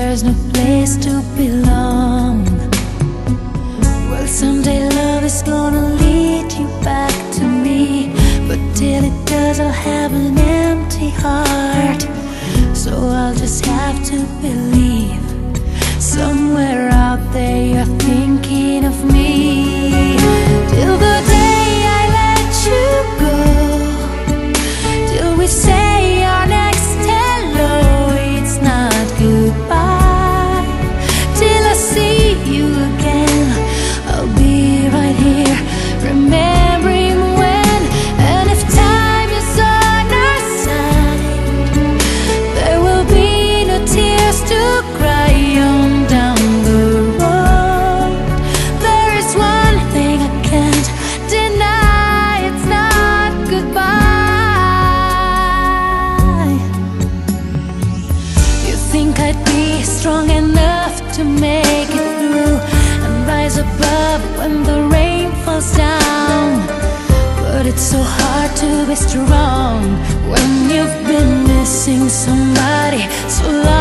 there's no place to belong. Well, someday love is gonna lead you back to me, but till it does I'll have an empty heart. So I'll just have to believe somewhere out there you're thinking of me. Till the day I let you go, till we say our next hello, it's not goodbye. Till I see you again, I'll be right here, remembering when. And if time is on our side, there will be no tears to cry on down the road. There is one thing I can't deny, it's not goodbye. You think I'd be strong enough to make it through and rise above when the rain falls down, but it's so hard to be strong when you've been missing somebody so long.